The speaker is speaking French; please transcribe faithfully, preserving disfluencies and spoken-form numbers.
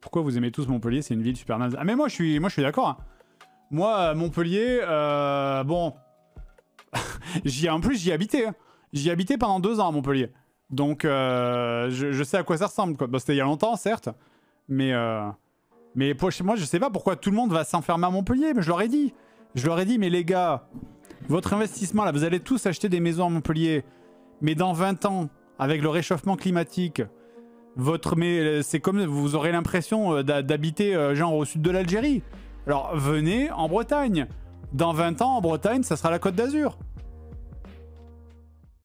Pourquoi vous aimez tous Montpellier? C'est une ville super naze. Ah mais moi je suis, moi, je suis d'accord. Hein. Moi, Montpellier, euh, bon... j'y, en plus, j'y habitais. Hein. J'y habitais pendant deux ans à Montpellier. Donc, euh, je, je sais à quoi ça ressemble. Quoi. Bon, c'était il y a longtemps, certes. Mais, euh, mais pour, moi, je sais pas pourquoi tout le monde va s'enfermer à Montpellier. Mais je leur ai dit. Je leur ai dit, mais les gars, votre investissement, là, vous allez tous acheter des maisons à Montpellier. Mais dans vingt ans, avec le réchauffement climatique, votre, mais c'est comme vous aurez l'impression d'habiter euh, genre au sud de l'Algérie. Alors, venez en Bretagne. Dans vingt ans, en Bretagne, ça sera la Côte d'Azur.